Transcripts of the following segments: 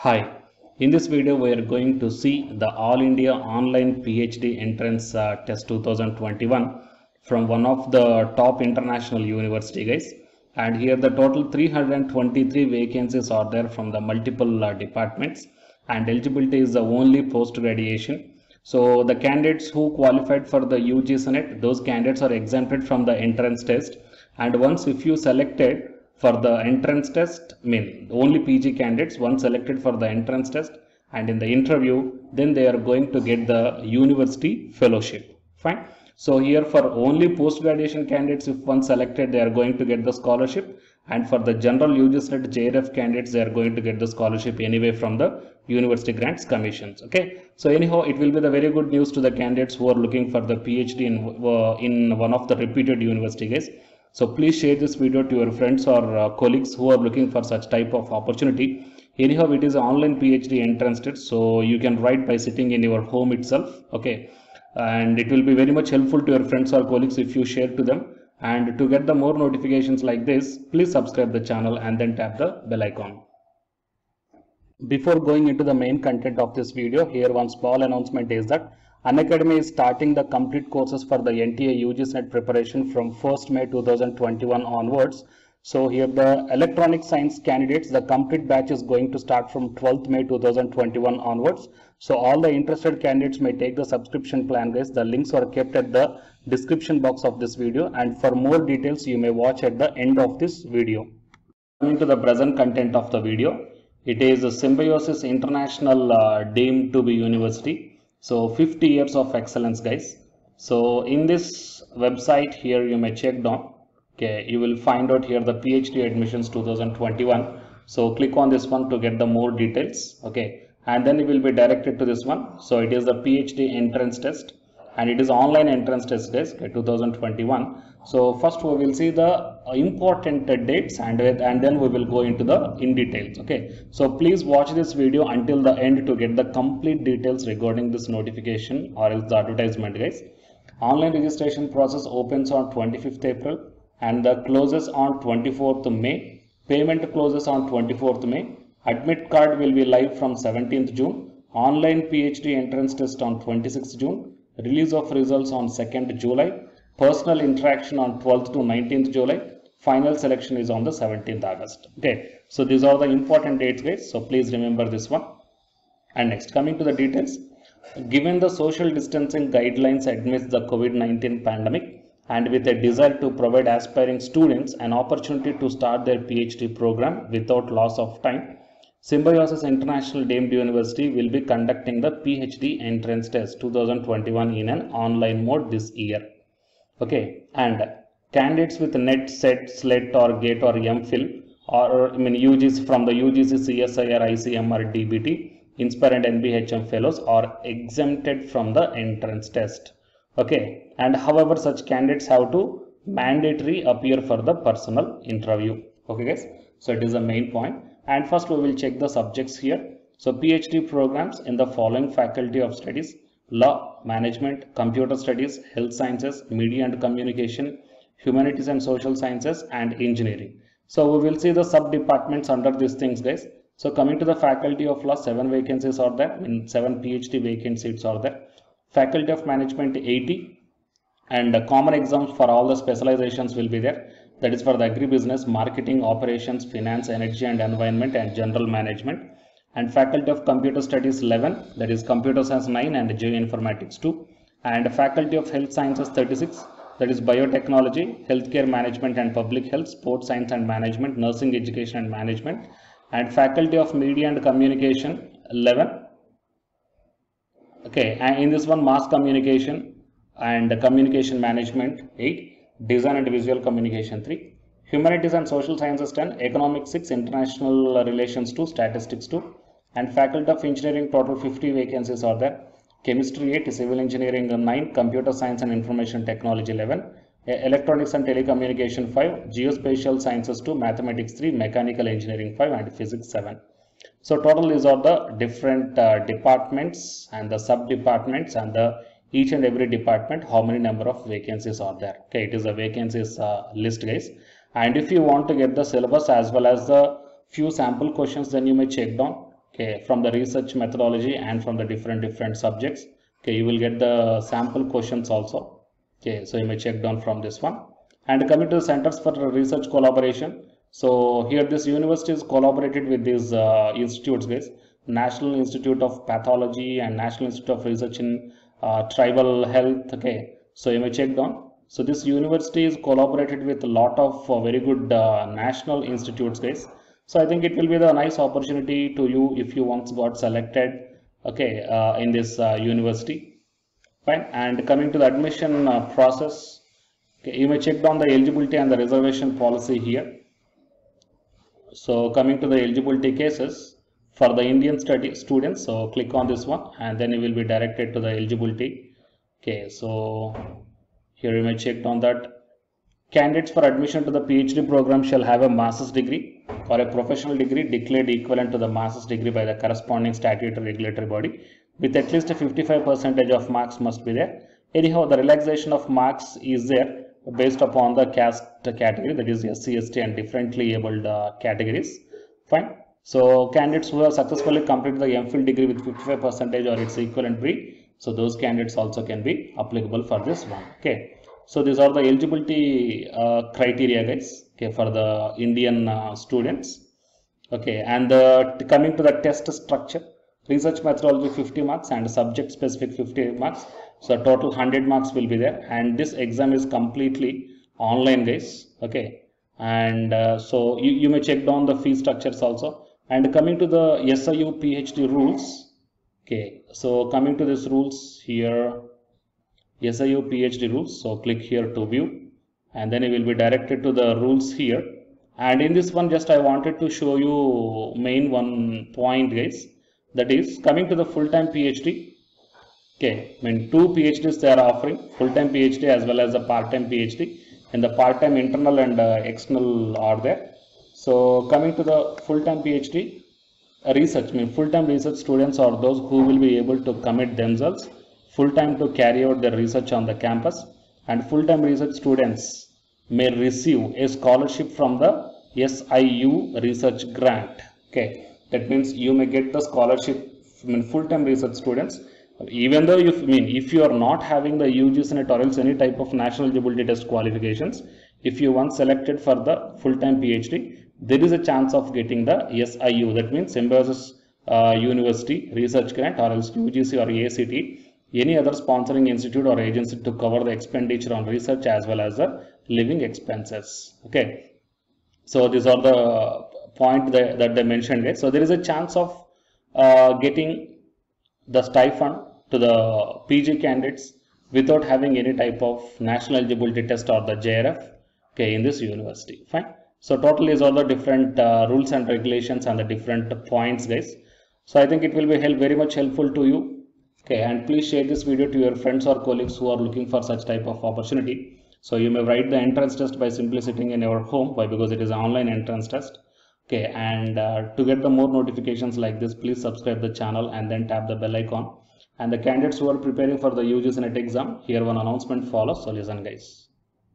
Hi, in this video we are going to see the All India Online PhD Entrance Test 2021 from one of the top international university guys. And here the total 323 vacancies are there from the multiple departments, and eligibility is the only post graduation. So the candidates who qualified for the UG Senate, those candidates are exempted from the entrance test. And once if you selected for the entrance test, only PG candidates once selected for the entrance test and in the interview, then they are going to get the university fellowship. Fine. So here for only post graduation candidates, if once selected, they are going to get the scholarship, and for the general UGC JRF candidates, they are going to get the scholarship anyway from the University Grants Commissions. Okay, so anyhow, it will be the very good news to the candidates who are looking for the PhD in one of the reputed university guys. So please share this video to your friends or colleagues who are looking for such type of opportunity. Anyhow, it is an online PhD entrance test, so you can write by sitting in your home itself. Okay, and it will be very much helpful to your friends or colleagues if you share to them. And to get the more notifications like this, please subscribe the channel and then tap the bell icon. Before going into the main content of this video, here one small announcement is that Unacademy is starting the complete courses for the NTA UG NET preparation from 1st May 2021 onwards. So here the electronic science candidates, the complete batch is going to start from 12th May 2021 onwards. So all the interested candidates may take the subscription plan guys. The links are kept at the description box of this video, and for more details you may watch at the end of this video. Coming to the present content of the video, it is a Symbiosis International deemed to be university. So 50 years of excellence guys. So in this website here you may check down. Okay, you will find out here the PhD admissions 2021. So click on this one to get the more details. Okay, and then you will be directed to this one. So it is the PhD entrance test, and it is online entrance test guys. Okay, 2021. So first we will see the important dates and then we will go into the in details. Okay, so please watch this video until the end to get the complete details regarding this notification or else the advertisement guys. Online registration process opens on 25th April and the closes on 24th May. Payment closes on 24th May. Admit card will be live from 17th June. Online PhD entrance test on 26th June. Release of results on 2nd July. Personal interaction on 12th to 19th July. Final selection is on the 17th August. Okay, so these are the important dates guys. So please remember this one. And next, coming to the details. Given the social distancing guidelines amidst the COVID-19 pandemic and with a desire to provide aspiring students an opportunity to start their PhD program without loss of time, Symbiosis International deemed university will be conducting the PhD entrance test 2021 in an online mode this year. Okay, and candidates with NET, SET, SLET or GATE or MPhil or UGC from the UGC, CSIR, ICM or DBT, Inspire and NBHM fellows are exempted from the entrance test. Okay, and however such candidates have to mandatory appear for the personal interview. Okay guys, so it is the main point. And first we will check the subjects here. So PhD programs in the following faculty of studies: Law, Management, Computer Studies, Health Sciences, Media and Communication, Humanities and Social Sciences and Engineering. So we will see the sub departments under these things guys. So coming to the Faculty of Law, 7 vacancies are there, 7 PhD vacant seats are there. Faculty of Management 80, and common exams for all the specializations will be there. That is for the agribusiness, marketing, operations, finance, energy and environment and general management. And Faculty of Computer Studies 11, that is Computer Science 9 and Geoinformatics 2. And Faculty of Health Sciences 36, that is Biotechnology, Healthcare Management and Public Health, Sports Science and Management, Nursing Education and Management. And Faculty of Media and Communication 11. Okay, and in this one Mass Communication and Communication Management 8. Design and Visual Communication 3. Humanities and Social Sciences 10. Economics 6. International Relations 2. Statistics 2. And Faculty of Engineering, total 50 vacancies are there. Chemistry 8. Civil Engineering 9. Computer Science and Information Technology 11. Electronics and Telecommunication 5. Geospatial Sciences 2. Mathematics 3. Mechanical Engineering 5 and Physics 7. So total is all the different departments and the sub departments and the each and every department how many number of vacancies are there. Okay, it is a vacancies list guys. And if you want to get the syllabus as well as the few sample questions, then you may check down. Okay, from the research methodology and from the different subjects. Okay, you will get the sample questions also. Okay, so you may check down from this one. And coming to the Centers for Research Collaboration. So here this university is collaborated with these institutes, guys. National Institute of Pathology and National Institute of Research in Tribal Health. Okay, so you may check down. So this university is collaborated with a lot of very good national institutes, guys. So I think it will be the nice opportunity to you if you once got selected, okay, in this university. Fine. And coming to the admission process, okay, you may check down the eligibility and the reservation policy here. So coming to the eligibility cases for the Indian students, so click on this one and then you will be directed to the eligibility. Okay, so here you may check down that candidates for admission to the PhD program shall have a master's degree or a professional degree declared equivalent to the master's degree by the corresponding statutory regulatory body with at least a 55% of marks must be there. Anyhow, the relaxation of marks is there based upon the caste category, that is SC, ST and differently abled categories. Fine. So candidates who have successfully completed the MPhil degree with 55% or its equivalent degree, so those candidates also can be applicable for this one. Okay. So these are the eligibility criteria, guys, okay, for the Indian students. Okay, and coming to the test structure, research methodology 50 marks and subject specific 50 marks. So total 100 marks will be there, and this exam is completely online, guys. Okay, and so you may check down the fee structures also. And coming to the SIU PhD rules. Okay, so coming to these rules here. SIU PhD rules, so click here to view and then you will be directed to the rules here. And in this one just I wanted to show you main one point, guys, that is coming to the full-time PhD. Okay, I mean 2 PhDs they are offering, full-time PhD as well as a part-time PhD, and the part-time internal and external are there. So coming to the full-time PhD research, I mean full-time research students are those who will be able to commit themselves full-time to carry out their research on the campus, and full-time research students may receive a scholarship from the SIU research grant. Okay, that means you may get the scholarship. I mean full-time research students, even though if you are not having the UGC NET or else any type of national eligibility test qualifications, if you once selected for the full-time PhD, there is a chance of getting the SIU, that means Symbiosis University research grant or else UGC or ACT, any other sponsoring institute or agency to cover the expenditure on research as well as the living expenses. Okay, so these are the point that they mentioned here. So there is a chance of getting the stipend to the PG candidates without having any type of national eligibility test or the JRF, okay, in this university. Fine. So total is all the different rules and regulations and the different points, guys. So I think it will be very much helpful to you. Okay, and please share this video to your friends or colleagues who are looking for such type of opportunity. So you may write the entrance test by simply sitting in your home, why? Because it is an online entrance test. Okay, and to get the more notifications like this, please subscribe the channel and then tap the bell icon. And the candidates who are preparing for the UGC NET exam, here one announcement follows, so listen, guys.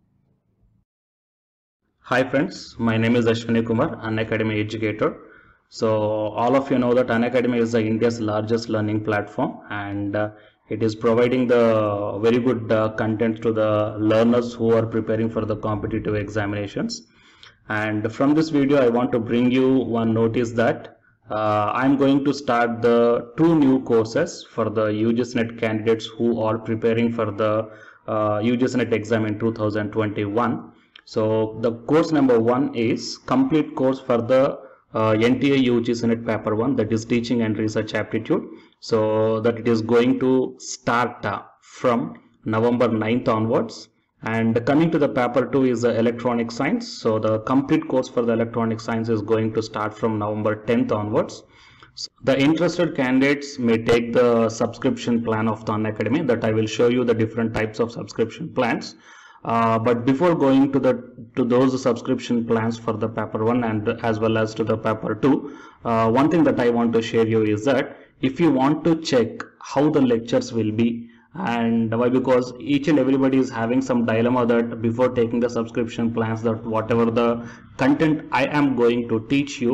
Hi friends, my name is Ashwini Kumar, Unacademy educator. So all of you know that Unacademy is India's largest learning platform, and it is providing the very good content to the learners who are preparing for the competitive examinations. And from this video I want to bring you one notice that I'm going to start the 2 new courses for the UGC NET candidates who are preparing for the UGC NET exam in 2021. So the course number 1 is complete course for the NTA UGC NET paper 1, that is teaching and research aptitude. So that it is going to start from November 9th onwards. And coming to the paper 2 is the electronic science. So the complete course for the electronic science is going to start from November 10th onwards. So the interested candidates may take the subscription plan of the Unacademy, that I will show you the different types of subscription plans. But before going to those subscription plans for the paper 1 and as well as to the paper 2, one thing that I want to share you is that if you want to check how the lectures will be, and why, because each and everybody is having some dilemma that before taking the subscription plans, that whatever the content I am going to teach you,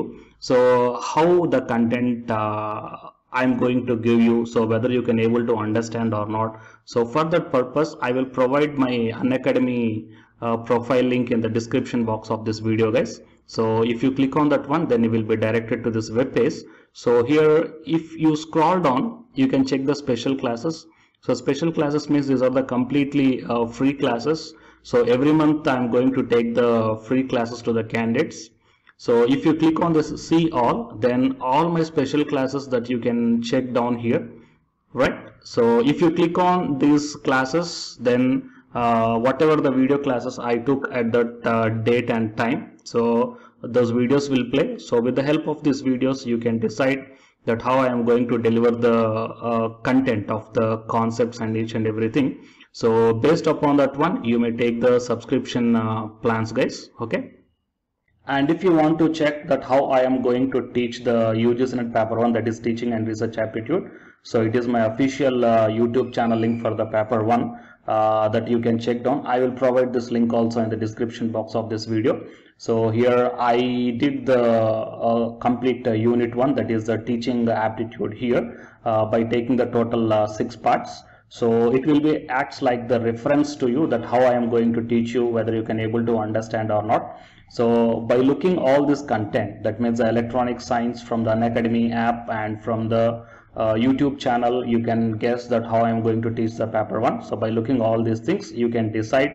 So how the content I'm going to give you, so whether you can able to understand or not. So for that purpose, I will provide my Unacademy profile link in the description box of this video, guys. So if you click on that one, then you will be directed to this web page. So here, if you scroll down, you can check the special classes. So special classes means these are the completely free classes. So every month I'm going to take the free classes to the candidates. So if you click on this see all, then all my special classes that you can check down here, right? So if you click on these classes, then whatever the video classes I took at that date and time, so those videos will play. So with the help of these videos, you can decide that how I am going to deliver the content of the concepts and each and everything. So based upon that one, you may take the subscription plans, guys. Okay. And if you want to check that how I am going to teach the UGC NET paper 1, that is teaching and research aptitude, so it is my official YouTube channel link for the paper 1 that you can check down. I will provide this link also in the description box of this video. So here I did the complete unit 1, that is the teaching aptitude here by taking the total 6 parts. So it will be acts like the reference to you that how I am going to teach you, whether you can able to understand or not. So by looking all this content, that means the electronic science from the Unacademy app and from the YouTube channel, you can guess that how I am going to teach the paper 1. So by looking all these things, you can decide